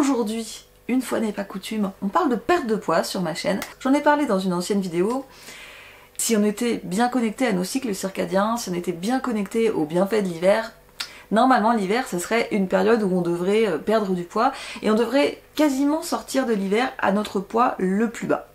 Aujourd'hui, une fois n'est pas coutume, on parle de perte de poids sur ma chaîne. J'en ai parlé dans une ancienne vidéo. Si on était bien connecté à nos cycles circadiens, si on était bien connecté aux bienfaits de l'hiver, normalement l'hiver ce serait une période où on devrait perdre du poids et on devrait quasiment sortir de l'hiver à notre poids le plus bas.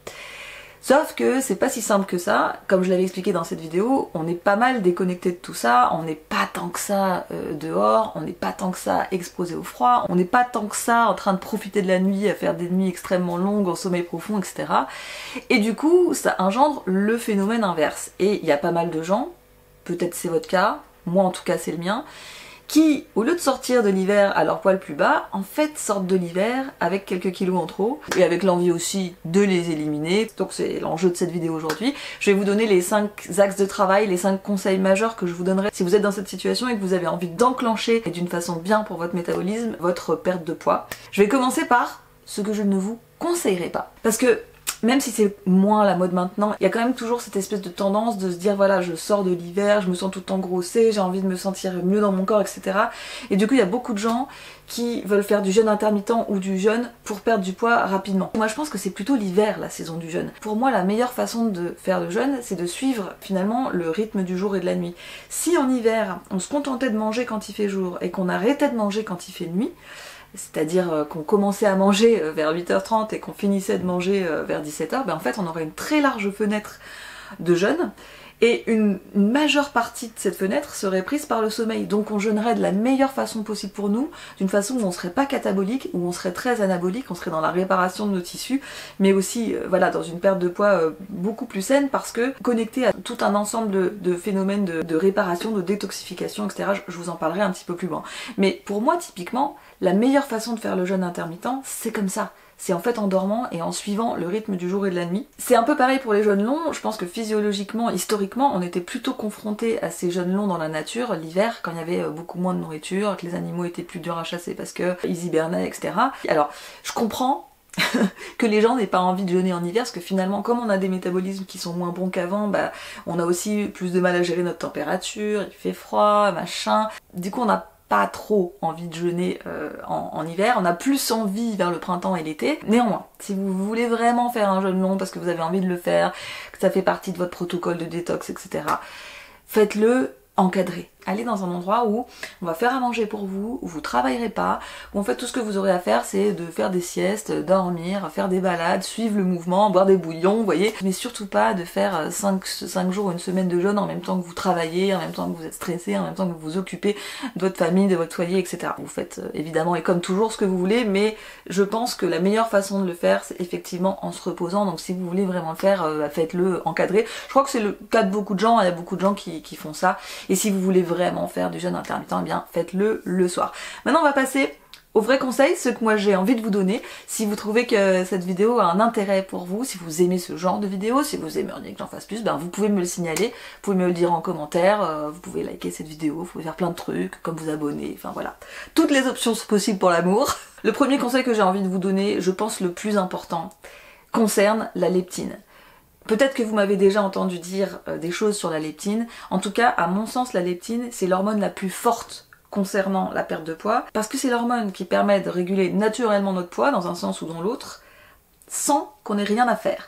Sauf que c'est pas si simple que ça, comme je l'avais expliqué dans cette vidéo, on est pas mal déconnecté de tout ça, on n'est pas tant que ça dehors, on n'est pas tant que ça exposé au froid, on n'est pas tant que ça en train de profiter de la nuit à faire des nuits extrêmement longues en sommeil profond, etc. Et du coup, ça engendre le phénomène inverse. Et il y a pas mal de gens, peut-être c'est votre cas, moi en tout cas c'est le mien, qui, au lieu de sortir de l'hiver à leur poids le plus bas, en fait sortent de l'hiver avec quelques kilos en trop, et avec l'envie aussi de les éliminer. Donc c'est l'enjeu de cette vidéo aujourd'hui. Je vais vous donner les 5 axes de travail, les 5 conseils majeurs que je vous donnerai si vous êtes dans cette situation et que vous avez envie d'enclencher, et d'une façon bien pour votre métabolisme, votre perte de poids. Je vais commencer par ce que je ne vous conseillerais pas. Parce que même si c'est moins la mode maintenant, il y a quand même toujours cette espèce de tendance de se dire voilà, je sors de l'hiver, je me sens tout engrossée, j'ai envie de me sentir mieux dans mon corps, etc. Et du coup il y a beaucoup de gens qui veulent faire du jeûne intermittent ou du jeûne pour perdre du poids rapidement. Moi je pense que c'est plutôt l'hiver la saison du jeûne. Pour moi la meilleure façon de faire le jeûne, c'est de suivre finalement le rythme du jour et de la nuit. Si en hiver on se contentait de manger quand il fait jour et qu'on arrêtait de manger quand il fait nuit, c'est-à-dire qu'on commençait à manger vers 8h30 et qu'on finissait de manger vers 17h, ben en fait on aurait une très large fenêtre de jeûne et une majeure partie de cette fenêtre serait prise par le sommeil. Donc on jeûnerait de la meilleure façon possible pour nous, d'une façon où on serait pas catabolique, où on serait très anabolique, on serait dans la réparation de nos tissus, mais aussi voilà, dans une perte de poids beaucoup plus saine parce que connecté à tout un ensemble de phénomènes de réparation, de détoxification, etc. Je vous en parlerai un petit peu plus loin. Mais pour moi typiquement, la meilleure façon de faire le jeûne intermittent, c'est comme ça. C'est en fait en dormant et en suivant le rythme du jour et de la nuit. C'est un peu pareil pour les jeûnes longs, je pense que physiologiquement, historiquement, on était plutôt confronté à ces jeûnes longs dans la nature, l'hiver, quand il y avait beaucoup moins de nourriture, que les animaux étaient plus durs à chasser parce qu'ils hibernaient, etc. Alors, je comprends que les gens n'aient pas envie de jeûner en hiver, parce que finalement, comme on a des métabolismes qui sont moins bons qu'avant, bah, on a aussi plus de mal à gérer notre température, il fait froid, machin. Du coup, on a pas trop envie de jeûner en hiver, on a plus envie vers le printemps et l'été. Néanmoins, si vous voulez vraiment faire un jeûne long parce que vous avez envie de le faire, que ça fait partie de votre protocole de détox, etc., faites-le encadré. Allez dans un endroit où on va faire à manger pour vous, où vous travaillerez pas, où en fait tout ce que vous aurez à faire c'est de faire des siestes, dormir, faire des balades, suivre le mouvement, boire des bouillons, vous voyez, mais surtout pas de faire 5 jours ou une semaine de jeûne en même temps que vous travaillez, en même temps que vous êtes stressé, en même temps que vous vous occupez de votre famille, de votre foyer, etc. Vous faites évidemment et comme toujours ce que vous voulez, mais je pense que la meilleure façon de le faire c'est effectivement en se reposant, donc si vous voulez vraiment le faire, faites-le encadré. Je crois que c'est le cas de beaucoup de gens, il y a beaucoup de gens qui font ça, et si vous voulez vraiment faire du jeûne intermittent, eh bien faites-le le soir. Maintenant on va passer aux vrais conseils, ceux que moi j'ai envie de vous donner. Si vous trouvez que cette vidéo a un intérêt pour vous, si vous aimez ce genre de vidéo, si vous aimeriez que j'en fasse plus, ben vous pouvez me le signaler, vous pouvez me le dire en commentaire, vous pouvez liker cette vidéo, vous pouvez faire plein de trucs, comme vous abonner, enfin voilà. Toutes les options sont possibles pour l'amour. Le premier conseil que j'ai envie de vous donner, je pense le plus important, concerne la leptine. Peut-être que vous m'avez déjà entendu dire des choses sur la leptine. En tout cas, à mon sens, la leptine, c'est l'hormone la plus forte concernant la perte de poids, parce que c'est l'hormone qui permet de réguler naturellement notre poids, dans un sens ou dans l'autre, sans qu'on ait rien à faire.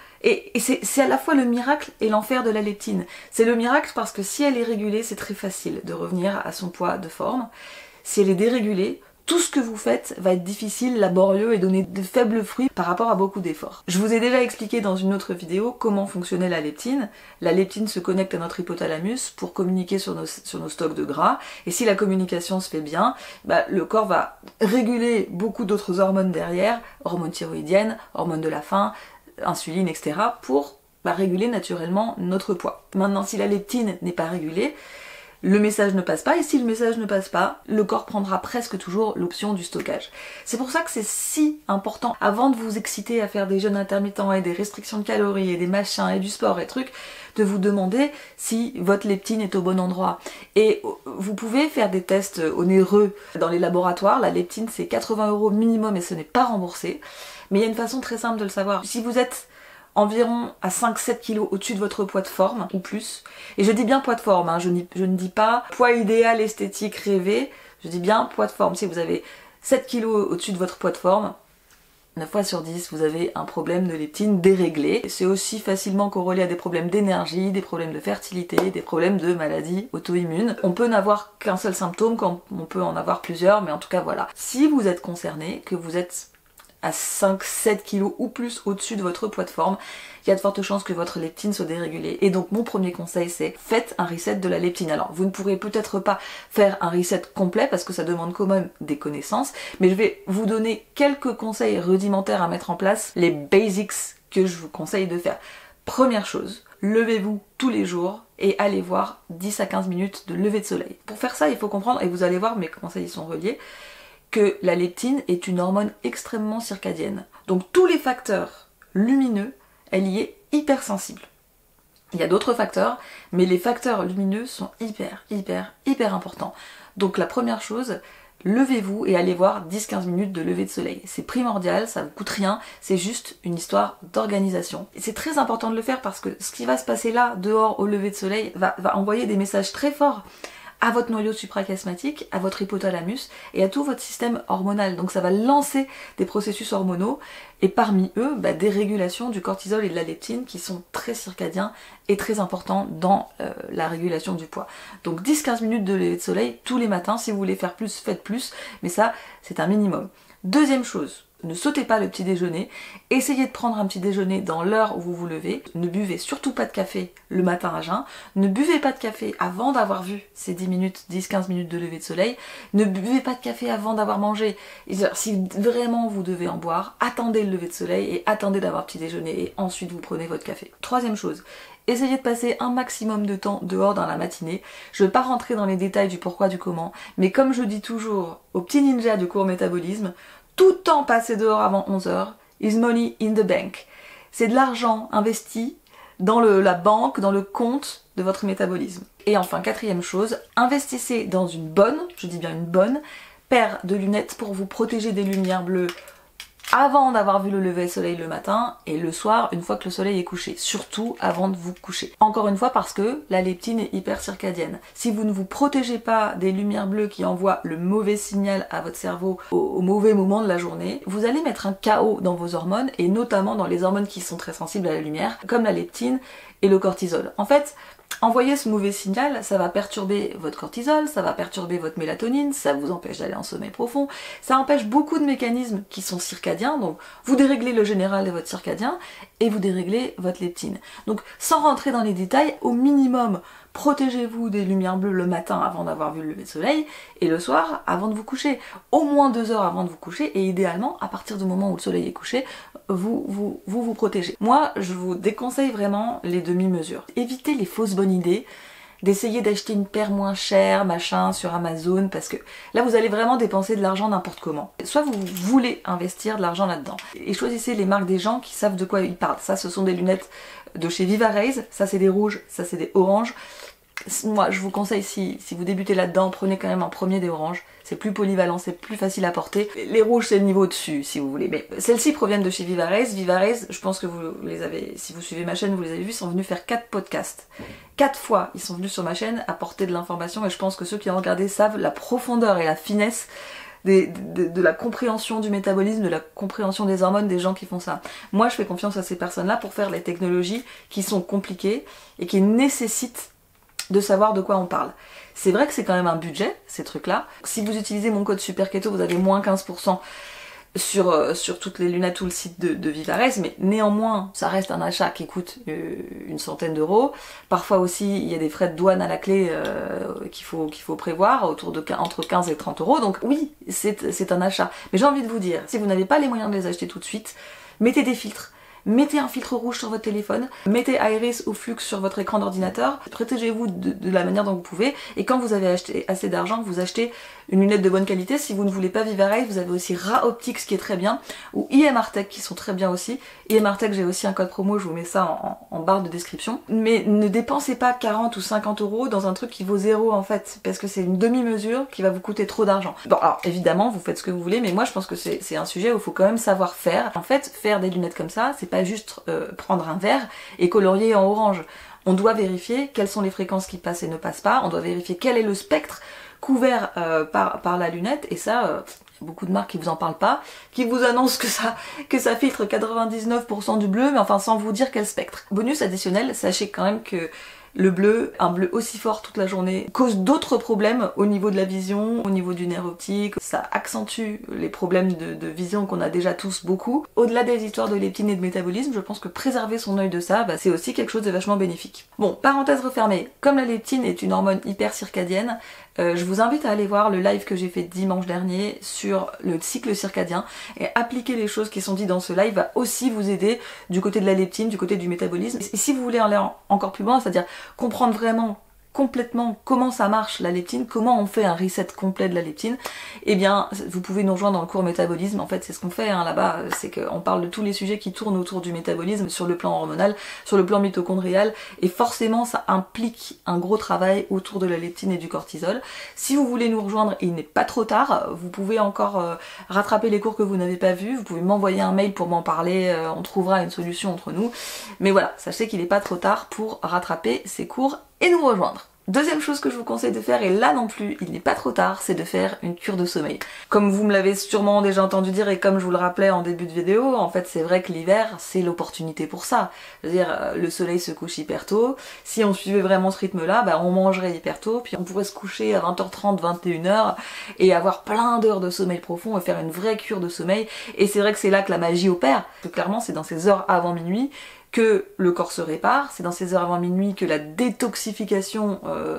Et c'est à la fois le miracle et l'enfer de la leptine. C'est le miracle parce que si elle est régulée, c'est très facile de revenir à son poids de forme. Si elle est dérégulée, tout ce que vous faites va être difficile, laborieux et donner de faibles fruits par rapport à beaucoup d'efforts. Je vous ai déjà expliqué dans une autre vidéo comment fonctionnait la leptine. La leptine se connecte à notre hypothalamus pour communiquer sur nos stocks de gras. Et si la communication se fait bien, bah, le corps va réguler beaucoup d'autres hormones derrière, hormones thyroïdiennes, hormones de la faim, insuline, etc. pour réguler naturellement notre poids. Maintenant, si la leptine n'est pas régulée, le message ne passe pas, et si le message ne passe pas, le corps prendra presque toujours l'option du stockage. C'est pour ça que c'est si important, avant de vous exciter à faire des jeûnes intermittents et des restrictions de calories et des machins et du sport et trucs, de vous demander si votre leptine est au bon endroit. Et vous pouvez faire des tests onéreux dans les laboratoires. La leptine c'est 80 € minimum et ce n'est pas remboursé. Mais il y a une façon très simple de le savoir. Si vous êtes environ à 5-7 kg au-dessus de votre poids de forme ou plus. Et je dis bien poids de forme, je ne dis pas poids idéal, esthétique, rêvé, je dis bien poids de forme. Si vous avez 7 kg au-dessus de votre poids de forme, 9 fois sur 10, vous avez un problème de leptine déréglé. C'est aussi facilement corrélé à des problèmes d'énergie, des problèmes de fertilité, des problèmes de maladies auto-immunes. On peut n'avoir qu'un seul symptôme, comme on peut en avoir plusieurs, mais en tout cas voilà. Si vous êtes concerné, que vous êtes à 5-7 kg ou plus au-dessus de votre poids de forme, il y a de fortes chances que votre leptine soit dérégulée. Et donc mon premier conseil c'est faites un reset de la leptine. Alors vous ne pourrez peut-être pas faire un reset complet parce que ça demande quand même des connaissances, mais je vais vous donner quelques conseils rudimentaires à mettre en place, les basics que je vous conseille de faire. Première chose, levez-vous tous les jours et allez voir 10 à 15 minutes de lever de soleil. Pour faire ça, il faut comprendre, et vous allez voir mes conseils sont reliés, que la leptine est une hormone extrêmement circadienne. Donc tous les facteurs lumineux, elle y est hypersensible. Il y a d'autres facteurs, mais les facteurs lumineux sont hyper importants. Donc la première chose, levez-vous et allez voir 10-15 minutes de lever de soleil. C'est primordial, ça vous coûte rien, c'est juste une histoire d'organisation. Et c'est très important de le faire parce que ce qui va se passer là, dehors, au lever de soleil, va envoyer des messages très forts à votre noyau suprachiasmatique, à votre hypothalamus et à tout votre système hormonal. Donc ça va lancer des processus hormonaux et parmi eux, des régulations du cortisol et de la leptine qui sont très circadiens et très importants dans la régulation du poids. Donc 10-15 minutes de lever de soleil tous les matins. Si vous voulez faire plus, faites plus, mais ça c'est un minimum. Deuxième chose, ne sautez pas le petit déjeuner, essayez de prendre un petit déjeuner dans l'heure où vous vous levez, ne buvez surtout pas de café le matin à jeun, ne buvez pas de café avant d'avoir vu ces 10-15 minutes de lever de soleil, ne buvez pas de café avant d'avoir mangé. Si vraiment vous devez en boire, attendez le lever de soleil et attendez d'avoir petit déjeuner et ensuite vous prenez votre café. Troisième chose, essayez de passer un maximum de temps dehors dans la matinée. Je ne vais pas rentrer dans les détails du pourquoi, du comment, mais comme je dis toujours aux petits ninjas du cours métabolisme, tout temps passé dehors avant 11h is money in the bank. C'est de l'argent investi dans la banque, dans le compte de votre métabolisme. Et enfin, quatrième chose, investissez dans une bonne, je dis bien une bonne, paire de lunettes pour vous protéger des lumières bleues avant d'avoir vu le lever du soleil le matin et le soir une fois que le soleil est couché, surtout avant de vous coucher. Encore une fois parce que la leptine est hyper circadienne. Si vous ne vous protégez pas des lumières bleues qui envoient le mauvais signal à votre cerveau au mauvais moment de la journée, vous allez mettre un chaos dans vos hormones et notamment dans les hormones qui sont très sensibles à la lumière, comme la leptine et le cortisol. En fait, envoyer ce mauvais signal, ça va perturber votre cortisol, ça va perturber votre mélatonine, ça vous empêche d'aller en sommeil profond, ça empêche beaucoup de mécanismes qui sont circadiens, donc vous déréglez le général de votre circadien et vous déréglez votre leptine. Donc sans rentrer dans les détails, au minimum, protégez-vous des lumières bleues le matin avant d'avoir vu le lever de soleil et le soir avant de vous coucher. Au moins 2 heures avant de vous coucher et idéalement, à partir du moment où le soleil est couché, vous protégez. Moi, je vous déconseille vraiment les demi-mesures. Évitez les fausses bonnes idées d'essayer d'acheter une paire moins chère, machin, sur Amazon, parce que là vous allez vraiment dépenser de l'argent n'importe comment. Soit vous voulez investir de l'argent là-dedans, et choisissez les marques des gens qui savent de quoi ils parlent. Ça, ce sont des lunettes de chez Vivarays, ça c'est des rouges, ça c'est des oranges. Moi, je vous conseille, si vous débutez là-dedans, prenez quand même un premier des oranges. C'est plus polyvalent, c'est plus facile à porter. Les rouges, c'est le niveau au-dessus, si vous voulez. Mais celles-ci proviennent de chez Vivarays. Vivarays, je pense que vous les avez, si vous suivez ma chaîne, vous les avez vus, sont venus faire 4 podcasts. 4 fois, ils sont venus sur ma chaîne apporter de l'information et je pense que ceux qui ont regardé savent la profondeur et la finesse de la compréhension du métabolisme, de la compréhension des hormones des gens qui font ça. Moi, je fais confiance à ces personnes-là pour faire les technologies qui sont compliquées et qui nécessitent de savoir de quoi on parle. C'est vrai que c'est quand même un budget, ces trucs-là. Si vous utilisez mon code SUPERKETO, vous avez moins 15% sur toutes les lunettes ou le site de Vivarays, mais néanmoins, ça reste un achat qui coûte une centaine d'euros. Parfois aussi, il y a des frais de douane à la clé qu'il faut prévoir, entre 15 et 30 euros. Donc oui, c'est un achat. Mais j'ai envie de vous dire, si vous n'avez pas les moyens de les acheter tout de suite, mettez des filtres. Mettez un filtre rouge sur votre téléphone, mettez Iris ou Flux sur votre écran d'ordinateur, protégez-vous de la manière dont vous pouvez, et quand vous avez acheté assez d'argent, vous achetez une lunette de bonne qualité. Si vous ne voulez pas Vivarays, vous avez aussi Ra Optics qui est très bien, ou IMRTech qui sont très bien aussi. IMRTech, j'ai aussi un code promo, je vous mets ça en barre de description. Mais ne dépensez pas 40 ou 50 euros dans un truc qui vaut 0 en fait, parce que c'est une demi-mesure qui va vous coûter trop d'argent. Bon, alors évidemment, vous faites ce que vous voulez, mais moi je pense que c'est un sujet où il faut quand même savoir faire. En fait, faire des lunettes comme ça, c'est pas juste prendre un verre et colorier en orange. On doit vérifier quelles sont les fréquences qui passent et ne passent pas, on doit vérifier quel est le spectre couvert par la lunette, et ça, beaucoup de marques qui vous en parlent pas, qui vous annoncent que ça filtre 99% du bleu, mais enfin sans vous dire quel spectre. Bonus additionnel, sachez quand même que le bleu, un bleu aussi fort toute la journée, cause d'autres problèmes au niveau de la vision, au niveau du nerf optique. Ça accentue les problèmes de vision qu'on a déjà tous beaucoup. Au-delà des histoires de leptine et de métabolisme, je pense que préserver son œil de ça, c'est aussi quelque chose de vachement bénéfique. Bon, parenthèse refermée, comme la leptine est une hormone hyper circadienne, je vous invite à aller voir le live que j'ai fait dimanche dernier sur le cycle circadien et appliquer les choses qui sont dites dans ce live va aussi vous aider du côté de la leptine, du côté du métabolisme. Et si vous voulez aller encore plus loin, c'est-à-dire comprendre vraiment complètement comment ça marche la leptine, comment on fait un reset complet de la leptine, eh bien vous pouvez nous rejoindre dans le cours métabolisme. En fait c'est ce qu'on fait là-bas, c'est qu'on parle de tous les sujets qui tournent autour du métabolisme sur le plan hormonal, sur le plan mitochondrial, et forcément ça implique un gros travail autour de la leptine et du cortisol. Si vous voulez nous rejoindre, il n'est pas trop tard, vous pouvez encore rattraper les cours que vous n'avez pas vus, vous pouvez m'envoyer un mail pour m'en parler, on trouvera une solution entre nous, mais voilà, sachez qu'il n'est pas trop tard pour rattraper ces cours et nous rejoindre. Deuxième chose que je vous conseille de faire, et là non plus il n'est pas trop tard, c'est de faire une cure de sommeil. Comme vous me l'avez sûrement déjà entendu dire et comme je vous le rappelais en début de vidéo, en fait c'est vrai que l'hiver c'est l'opportunité pour ça. Je veux dire, le soleil se couche hyper tôt, si on suivait vraiment ce rythme là, on mangerait hyper tôt, puis on pourrait se coucher à 20h30, 21h et avoir plein d'heures de sommeil profond et faire une vraie cure de sommeil, et c'est vrai que c'est là que la magie opère, parce que clairement c'est dans ces heures avant minuit que le corps se répare, c'est dans ces heures avant minuit que la détoxification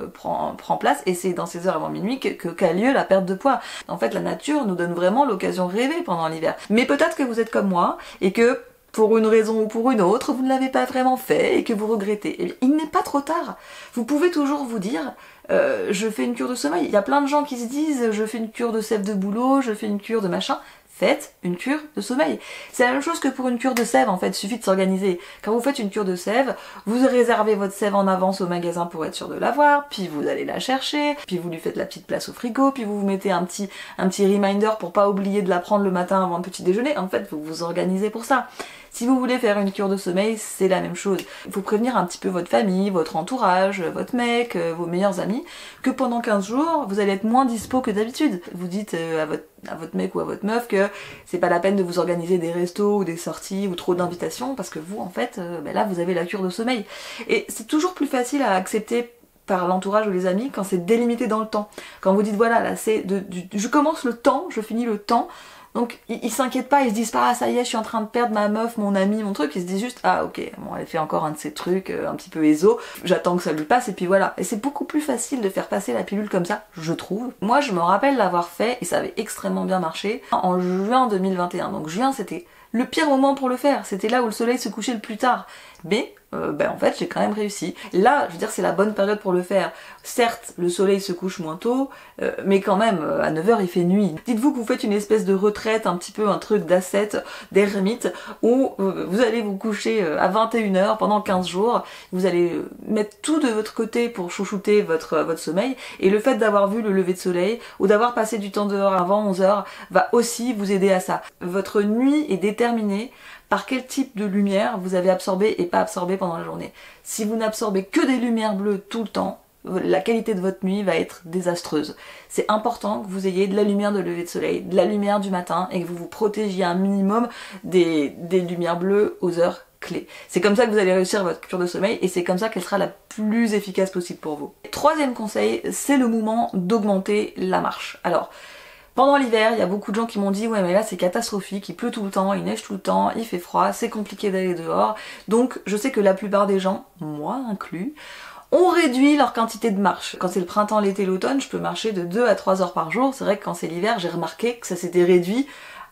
prend place, et c'est dans ces heures avant minuit qu'a lieu la perte de poids. En fait, la nature nous donne vraiment l'occasion de rêver pendant l'hiver. Mais peut-être que vous êtes comme moi, et que pour une raison ou pour une autre, vous ne l'avez pas vraiment fait et que vous regrettez. Eh bien, il n'est pas trop tard. Vous pouvez toujours vous dire je fais une cure de sommeil. Il y a plein de gens qui se disent je fais une cure de sève de bouleau, je fais une cure de machin. Faites une cure de sommeil. C'est la même chose que pour une cure de sève en fait, il suffit de s'organiser. Quand vous faites une cure de sève, vous réservez votre sève en avance au magasin pour être sûr de l'avoir, puis vous allez la chercher, puis vous lui faites la petite place au frigo, puis vous vous mettez un petit reminder pour pas oublier de la prendre le matin avant le petit déjeuner. En fait, vous vous organisez pour ça. Si vous voulez faire une cure de sommeil, c'est la même chose. Il faut prévenir un petit peu votre famille, votre entourage, votre mec, vos meilleurs amis, que pendant 15 jours, vous allez être moins dispo que d'habitude. Vous dites à votre mec ou à votre meuf que c'est pas la peine de vous organiser des restos ou des sorties ou trop d'invitations, parce que vous, en fait, là, vous avez la cure de sommeil. Et c'est toujours plus facile à accepter par l'entourage ou les amis quand c'est délimité dans le temps. Quand vous dites voilà, là c'est je commence le temps, je finis le temps. Donc ils s'inquiètent pas, ils se disent pas ah ça y est je suis en train de perdre ma meuf, mon ami, mon truc, ils se disent juste ah ok, bon elle fait encore un de ces trucs un petit peu éso, j'attends que ça lui passe et puis voilà. Et c'est beaucoup plus facile de faire passer la pilule comme ça, je trouve. Moi je me rappelle l'avoir fait et ça avait extrêmement bien marché en juin 2021, donc juin c'était le pire moment pour le faire, c'était là où le soleil se couchait le plus tard. Mais en fait j'ai quand même réussi. Là, je veux dire c'est la bonne période pour le faire. Certes, le soleil se couche moins tôt, mais quand même, à 9h il fait nuit. Dites-vous que vous faites une espèce de retraite, un petit peu un truc d'ascète, d'ermite, où vous allez vous coucher à 21h pendant 15 jours, vous allez mettre tout de votre côté pour chouchouter votre sommeil, et le fait d'avoir vu le lever de soleil, ou d'avoir passé du temps dehors avant 11h, va aussi vous aider à ça. Votre nuit est déterminée par quel type de lumière vous avez absorbé et pas absorbé pendant la journée. Si vous n'absorbez que des lumières bleues tout le temps, la qualité de votre nuit va être désastreuse. C'est important que vous ayez de la lumière de lever de soleil, de la lumière du matin, et que vous vous protégiez un minimum des lumières bleues aux heures clés. C'est comme ça que vous allez réussir votre cure de sommeil, et c'est comme ça qu'elle sera la plus efficace possible pour vous. Troisième conseil, c'est le moment d'augmenter la marche. Alors, pendant l'hiver, il y a beaucoup de gens qui m'ont dit ouais mais là c'est catastrophique, il pleut tout le temps, il neige tout le temps, il fait froid, c'est compliqué d'aller dehors. Donc je sais que la plupart des gens, moi inclus, ont réduit leur quantité de marche. Quand c'est le printemps, l'été, l'automne, je peux marcher de 2 à 3 heures par jour. C'est vrai que quand c'est l'hiver, j'ai remarqué que ça s'était réduit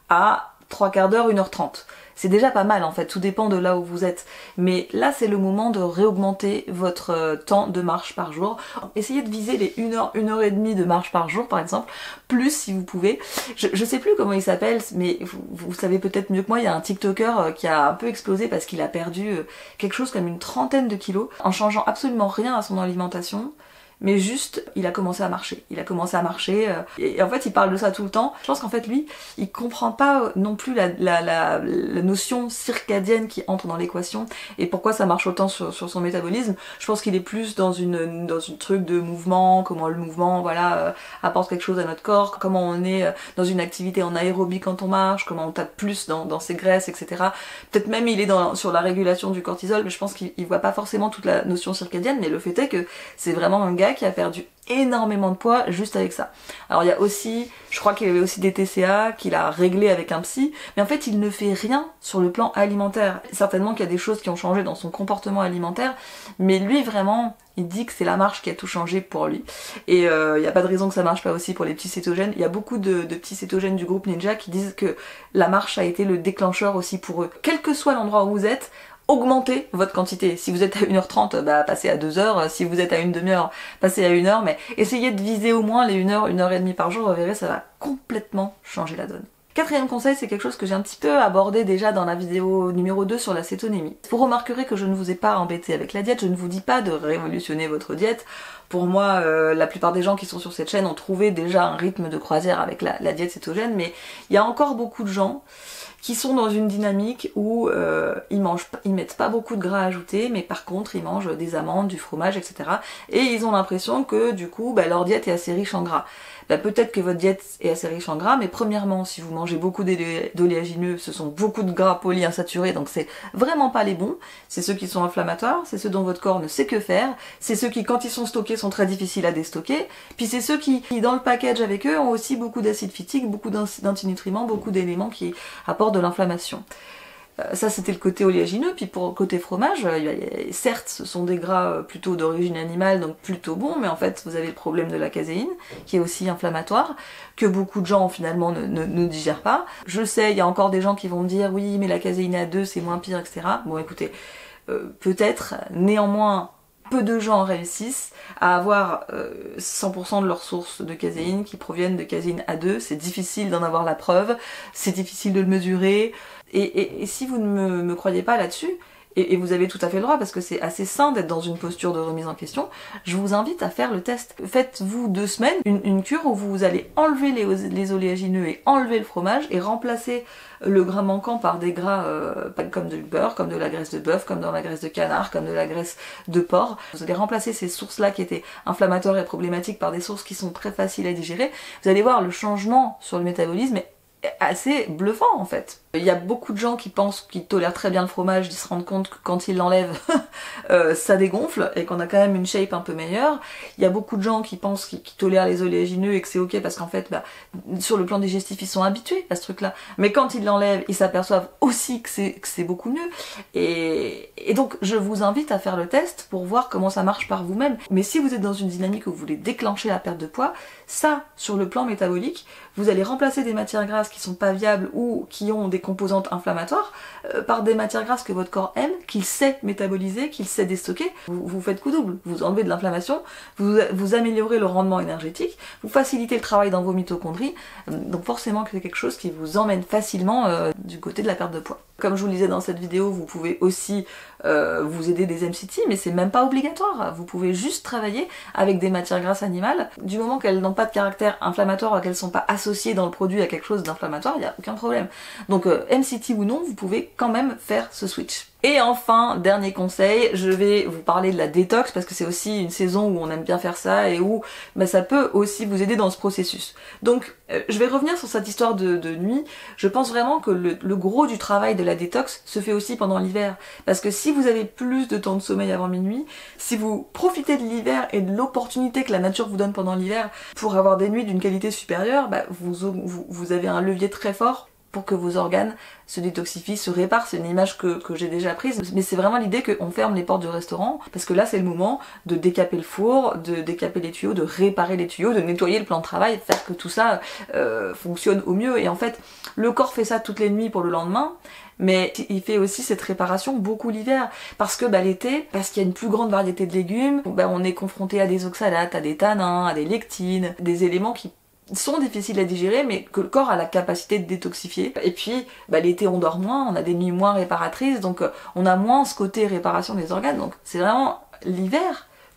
à 3/4 d'heure, 1h30. C'est déjà pas mal en fait, tout dépend de là où vous êtes. Mais là c'est le moment de réaugmenter votre temps de marche par jour. Essayez de viser les 1 heure, 1 heure et demie de marche par jour par exemple, plus si vous pouvez. Je sais plus comment il s'appelle, mais vous savez peut-être mieux que moi, il y a un TikToker qui a un peu explosé parce qu'il a perdu quelque chose comme une 30aine de kilos en changeant absolument rien à son alimentation. mais juste il a commencé à marcher. Il a commencé à marcher et en fait il parle de ça tout le temps. Je pense qu'en fait lui, il comprend pas non plus la notion circadienne qui entre dans l'équation et pourquoi ça marche autant sur son métabolisme. Je pense qu'il est plus dans une truc de mouvement, comment le mouvement voilà apporte quelque chose à notre corps, comment on est dans une activité en aérobie quand on marche, comment on tape plus dans ses graisses, etc. Peut-être même il est sur la régulation du cortisol, mais je pense qu'il voit pas forcément toute la notion circadienne, mais le fait est que c'est vraiment un gars qui a perdu énormément de poids juste avec ça. Alors il y a aussi, je crois qu'il y avait aussi des TCA qu'il a réglé avec un psy, mais en fait il ne fait rien sur le plan alimentaire. Certainement qu'il y a des choses qui ont changé dans son comportement alimentaire, mais lui vraiment, il dit que c'est la marche qui a tout changé pour lui. Et il n'y a pas de raison que ça marche pas aussi pour les petits cétogènes. Il y a beaucoup de petits cétogènes du groupe Ninja qui disent que la marche a été le déclencheur aussi pour eux. Quel que soit l'endroit où vous êtes, augmentez votre quantité. Si vous êtes à 1h30, bah passez à 2h. Si vous êtes à une demi-heure, passez à 1h. Mais essayez de viser au moins les 1h, 1h30 par jour. Vous verrez, ça va complètement changer la donne. Quatrième conseil, c'est quelque chose que j'ai un petit peu abordé déjà dans la vidéo numéro 2 sur la cétonémie. Vous remarquerez que je ne vous ai pas embêté avec la diète, je ne vous dis pas de révolutionner votre diète. Pour moi, la plupart des gens qui sont sur cette chaîne ont trouvé déjà un rythme de croisière avec la diète cétogène, mais il y a encore beaucoup de gens qui sont dans une dynamique où ils mettent pas beaucoup de gras ajoutés, mais par contre ils mangent des amandes, du fromage, etc. Et ils ont l'impression que du coup leur diète est assez riche en gras. Peut-être que votre diète est assez riche en gras, mais premièrement, si vous mangez beaucoup d'oléagineux, ce sont beaucoup de gras polyinsaturés, donc c'est vraiment pas les bons. C'est ceux qui sont inflammatoires, c'est ceux dont votre corps ne sait que faire, c'est ceux qui, quand ils sont stockés, sont très difficiles à déstocker, puis c'est ceux qui, dans le package avec eux, ont aussi beaucoup d'acide phytique, beaucoup d'antinutriments, beaucoup d'éléments qui apportent de l'inflammation. Ça c'était le côté oléagineux, puis pour le côté fromage, certes ce sont des gras plutôt d'origine animale, donc plutôt bons, mais en fait vous avez le problème de la caséine, qui est aussi inflammatoire, que beaucoup de gens finalement ne digèrent pas. Je sais, il y a encore des gens qui vont me dire oui mais la caséine à 2 c'est moins pire, etc. Bon écoutez, peut-être, néanmoins, peu de gens réussissent à avoir 100% de leurs sources de caséine qui proviennent de caséine A2, c'est difficile d'en avoir la preuve, c'est difficile de le mesurer, et si vous ne me croyez pas là-dessus, et vous avez tout à fait le droit parce que c'est assez sain d'être dans une posture de remise en question, je vous invite à faire le test. Faites-vous 2 semaines, une cure où vous allez enlever les oléagineux et enlever le fromage et remplacer le gras manquant par des gras comme du beurre, comme de la graisse de bœuf, comme de la graisse de canard, comme de la graisse de porc. Vous allez remplacer ces sources-là qui étaient inflammatoires et problématiques par des sources qui sont très faciles à digérer. Vous allez voir le changement sur le métabolisme est assez bluffant en fait. Il y a beaucoup de gens qui pensent qu'ils tolèrent très bien le fromage, ils se rendent compte que quand ils l'enlèvent, ça dégonfle et qu'on a quand même une shape un peu meilleure. Il y a beaucoup de gens qui pensent qu'ils tolèrent les oléagineux et que c'est ok parce qu'en fait, sur le plan digestif, ils sont habitués à ce truc-là. Mais quand ils l'enlèvent, ils s'aperçoivent aussi que c'est beaucoup mieux. Et donc, je vous invite à faire le test pour voir comment ça marche par vous-même. Mais si vous êtes dans une dynamique où vous voulez déclencher la perte de poids, ça, sur le plan métabolique, vous allez remplacer des matières grasses qui sont pas viables ou qui ont des composantes inflammatoires par des matières grasses que votre corps aime, qu'il sait métaboliser, qu'il sait déstocker. Vous faites coup double, vous enlevez de l'inflammation, vous améliorez le rendement énergétique, vous facilitez le travail dans vos mitochondries, donc forcément que c'est quelque chose qui vous emmène facilement du côté de la perte de poids. Comme je vous le disais dans cette vidéo, vous pouvez aussi vous aider des MCT, mais c'est même pas obligatoire. Vous pouvez juste travailler avec des matières grasses animales. Du moment qu'elles n'ont pas de caractère inflammatoire, qu'elles sont pas associées dans le produit à quelque chose d'inflammatoire, il n'y a aucun problème. Donc MCT ou non, vous pouvez quand même faire ce switch. Et enfin, dernier conseil, je vais vous parler de la détox parce que c'est aussi une saison où on aime bien faire ça et où ça peut aussi vous aider dans ce processus. Donc je vais revenir sur cette histoire de nuit. Je pense vraiment que le gros du travail de la détox se fait aussi pendant l'hiver. Parce que si vous avez plus de temps de sommeil avant minuit, si vous profitez de l'hiver et de l'opportunité que la nature vous donne pendant l'hiver pour avoir des nuits d'une qualité supérieure, vous avez un levier très fort pour que vos organes se détoxifient, se réparent. C'est une image que j'ai déjà prise, mais c'est vraiment l'idée qu'on ferme les portes du restaurant, parce que là c'est le moment de décaper le four, de décaper les tuyaux, de réparer les tuyaux, de nettoyer le plan de travail, faire que tout ça fonctionne au mieux. Et en fait, le corps fait ça toutes les nuits pour le lendemain, mais il fait aussi cette réparation beaucoup l'hiver, parce que l'été, parce qu'il y a une plus grande variété de légumes, on est confronté à des oxalates, à des tanins, à des lectines, des éléments qui sont difficiles à digérer mais que le corps a la capacité de détoxifier. Et puis l'été on dort moins, on a des nuits moins réparatrices, donc on a moins ce côté réparation des organes. Donc c'est vraiment l'hiver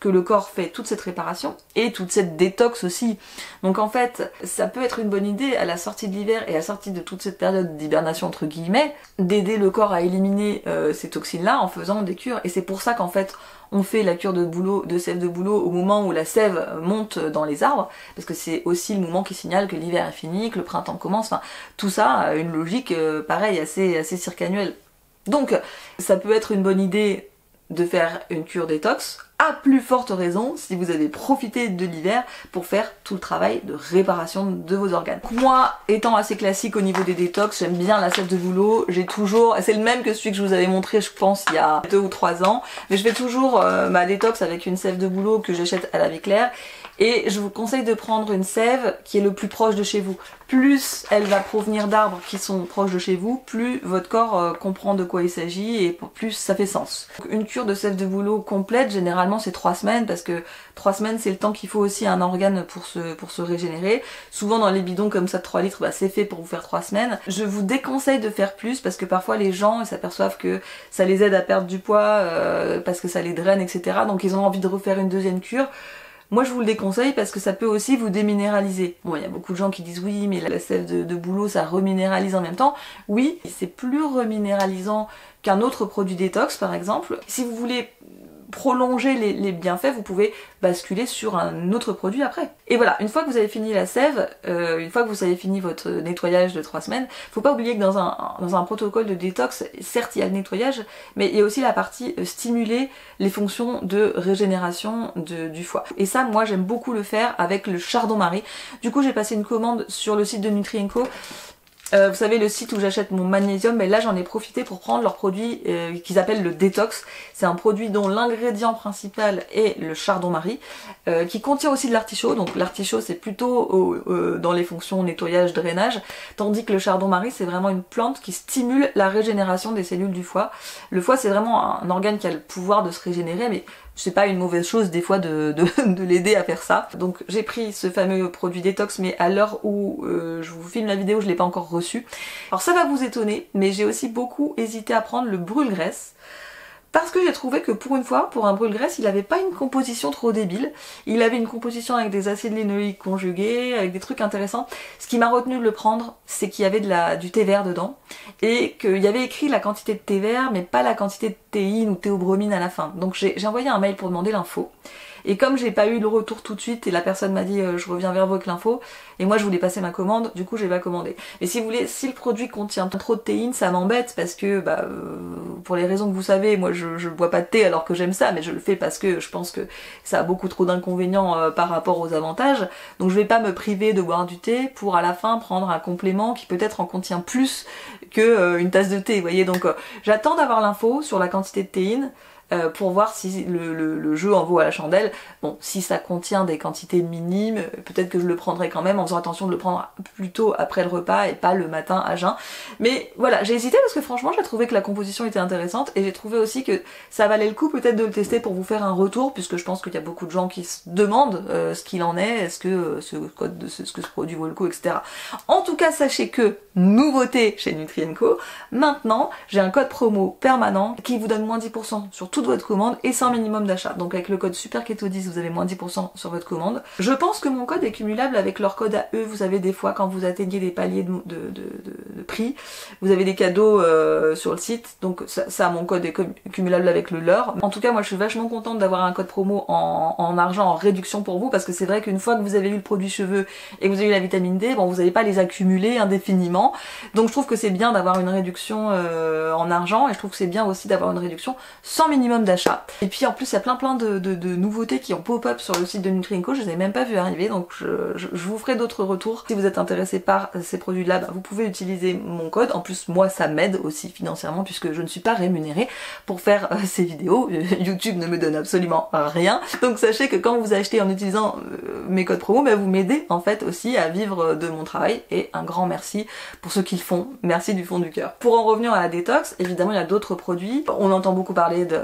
que le corps fait toute cette réparation et toute cette détox aussi. Donc en fait, ça peut être une bonne idée à la sortie de l'hiver et à la sortie de toute cette période d'hibernation entre guillemets, d'aider le corps à éliminer ces toxines-là en faisant des cures. Et c'est pour ça qu'en fait, on fait la cure de sève de bouleau au moment où la sève monte dans les arbres, parce que c'est aussi le moment qui signale que l'hiver est fini, que le printemps commence, enfin tout ça a une logique pareil assez circannuelle. Donc ça peut être une bonne idée de faire une cure détox, à plus forte raison si vous avez profité de l'hiver pour faire tout le travail de réparation de vos organes. Moi, étant assez classique au niveau des détox, j'aime bien la sève de bouleau, j'ai toujours, c'est le même que celui que je vous avais montré je pense il y a 2 ou 3 ans, mais je fais toujours ma détox avec une sève de bouleau que j'achète à la Vie Claire. Et je vous conseille de prendre une sève qui est le plus proche de chez vous. Plus elle va provenir d'arbres qui sont proches de chez vous, plus votre corps comprend de quoi il s'agit et plus ça fait sens. Donc, une cure de sève de bouleau complète, généralement c'est 3 semaines parce que 3 semaines c'est le temps qu'il faut aussi à un organe pour se régénérer. Souvent dans les bidons comme ça de 3 litres, bah, c'est fait pour vous faire 3 semaines. Je vous déconseille de faire plus parce que parfois les gens s'aperçoivent que ça les aide à perdre du poids parce que ça les draine, etc. Donc ils ont envie de refaire une deuxième cure. Moi je vous le déconseille parce que ça peut aussi vous déminéraliser. Bon, il y a beaucoup de gens qui disent oui mais la sève de bouleau ça reminéralise en même temps. Oui, c'est plus reminéralisant qu'un autre produit détox par exemple. Si vous voulez prolonger les bienfaits, vous pouvez basculer sur un autre produit après. Et voilà, une fois que vous avez fini la sève, une fois que vous avez fini votre nettoyage de 3 semaines, faut pas oublier que dans un protocole de détox, certes il y a le nettoyage, mais il y a aussi la partie stimuler les fonctions de régénération du foie. Et ça, moi j'aime beaucoup le faire avec le chardon-marie. Du coup j'ai passé une commande sur le site de Nutrien-Co. Vous savez le site où j'achète mon magnésium, mais là j'en ai profité pour prendre leur produit qu'ils appellent le détox. C'est un produit dont l'ingrédient principal est le chardon-marie, qui contient aussi de l'artichaut. Donc l'artichaut c'est plutôt dans les fonctions nettoyage, drainage, tandis que le chardon-marie c'est vraiment une plante qui stimule la régénération des cellules du foie. Le foie c'est vraiment un organe qui a le pouvoir de se régénérer, mais c'est pas une mauvaise chose des fois de l'aider à faire ça. Donc j'ai pris ce fameux produit détox, mais à l'heure où je vous filme la vidéo je l'ai pas encore reçu. Alors ça va vous étonner, mais j'ai aussi beaucoup hésité à prendre le brûle-graisse. Parce que j'ai trouvé que pour une fois, pour un brûle-graisse, il avait pas une composition trop débile. Il avait une composition avec des acides lénoïques conjugués, avec des trucs intéressants. Ce qui m'a retenu de le prendre, c'est qu'il y avait du thé vert dedans. Et qu'il y avait écrit la quantité de thé vert, mais pas la quantité de théine ou théobromine à la fin. Donc j'ai envoyé un mail pour demander l'info. Et comme j'ai pas eu le retour tout de suite et la personne m'a dit je reviens vers vous avec l'info, et moi je voulais passer ma commande, du coup j'ai pas commandé. Mais si vous voulez, si le produit contient trop de théine, ça m'embête parce que pour les raisons que vous savez, moi je bois pas de thé alors que j'aime ça, mais je le fais parce que je pense que ça a beaucoup trop d'inconvénients par rapport aux avantages. Donc je vais pas me priver de boire du thé pour à la fin prendre un complément qui peut-être en contient plus que une tasse de thé, vous voyez. Donc j'attends d'avoir l'info sur la quantité de théine. Pour voir si le jeu en vaut à la chandelle. Bon, si ça contient des quantités minimes, peut-être que je le prendrai quand même en faisant attention de le prendre plutôt après le repas et pas le matin à jeun. Mais voilà, j'ai hésité parce que franchement j'ai trouvé que la composition était intéressante et j'ai trouvé aussi que ça valait le coup peut-être de le tester pour vous faire un retour, puisque je pense qu'il y a beaucoup de gens qui se demandent ce qu'il en est, est-ce que ce produit vaut le coup, etc. En tout cas, sachez que, nouveauté chez Nutrien-Co, maintenant j'ai un code promo permanent qui vous donne moins 10% sur toute votre commande et sans minimum d'achat. Donc avec le code SUPERKETO10 vous avez moins 10% sur votre commande. Je pense que mon code est cumulable avec leur code à eux. Vous avez des fois quand vous atteignez des paliers de prix, vous avez des cadeaux sur le site. Donc ça mon code est cumulable avec le leur. En tout cas moi je suis vachement contente d'avoir un code promo en argent, en réduction pour vous, parce que c'est vrai qu'une fois que vous avez eu le produit cheveux et que vous avez eu la vitamine D, bon vous n'allez pas les accumuler indéfiniment. Donc je trouve que c'est bien d'avoir une réduction en argent, et je trouve que c'est bien aussi d'avoir une réduction sans minimum d'achat. Et puis en plus il y a plein de nouveautés qui ont pop-up sur le site de Nutrien-Co, je les ai même pas vu arriver, donc je vous ferai d'autres retours. Si vous êtes intéressé par ces produits là, vous pouvez utiliser mon code. En plus moi ça m'aide aussi financièrement puisque je ne suis pas rémunérée pour faire ces vidéos, YouTube ne me donne absolument rien. Donc sachez que quand vous achetez en utilisant mes codes promo, vous m'aidez en fait aussi à vivre de mon travail, et un grand merci pour ceux qui le font, merci du fond du cœur. Pour en revenir à la détox, évidemment il y a d'autres produits, on entend beaucoup parler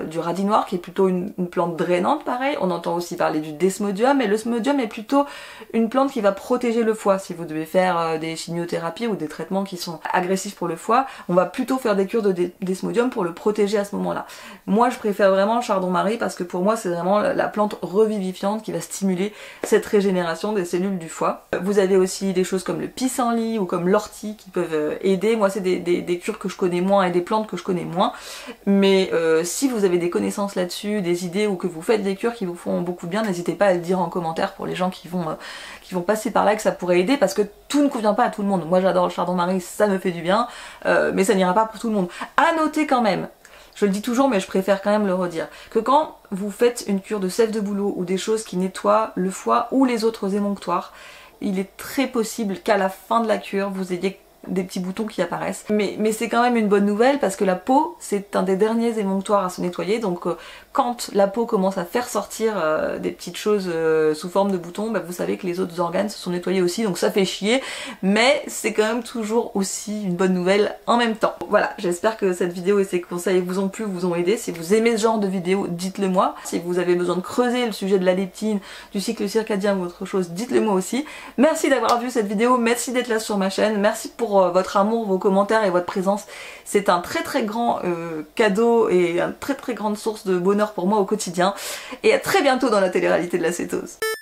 du radis noir qui est plutôt une plante drainante pareil. On entend aussi parler du desmodium, et le smodium est plutôt une plante qui va protéger le foie. Si vous devez faire des chimiothérapies ou des traitements qui sont agressifs pour le foie, on va plutôt faire des cures de desmodium pour le protéger à ce moment-là. Moi je préfère vraiment le chardon-marie parce que pour moi c'est vraiment la plante revivifiante qui va stimuler cette régénération des cellules du foie. Vous avez aussi des choses comme le pissenlit ou comme l'ortie qui peuvent aider. Moi c'est des cures que je connais moins et des plantes que je connais moins, mais si vous avez des connaissances là-dessus, des idées ou que vous faites des cures qui vous font beaucoup de bien, n'hésitez pas à le dire en commentaire pour les gens qui vont passer par là, que ça pourrait aider, parce que tout ne convient pas à tout le monde. Moi j'adore le chardon-marie, ça me fait du bien, mais ça n'ira pas pour tout le monde. À noter quand même, je le dis toujours mais je préfère quand même le redire, que quand vous faites une cure de sève de bouleau ou des choses qui nettoient le foie ou les autres émonctoires, il est très possible qu'à la fin de la cure vous ayez des petits boutons qui apparaissent. Mais c'est quand même une bonne nouvelle parce que la peau c'est un des derniers émonctoires à se nettoyer, donc quand la peau commence à faire sortir des petites choses sous forme de boutons, bah, vous savez que les autres organes se sont nettoyés aussi, donc ça fait chier, mais c'est quand même toujours aussi une bonne nouvelle en même temps. Voilà, j'espère que cette vidéo et ces conseils vous ont plu, vous ont aidé. Si vous aimez ce genre de vidéo, dites-le moi. Si vous avez besoin de creuser le sujet de la leptine, du cycle circadien ou autre chose, dites-le moi aussi. Merci d'avoir vu cette vidéo, merci d'être là sur ma chaîne, merci pour votre amour, vos commentaires et votre présence. C'est un très grand cadeau et une très grande source de bonheur pour moi au quotidien. Et à très bientôt dans la télé-réalité de la cétose.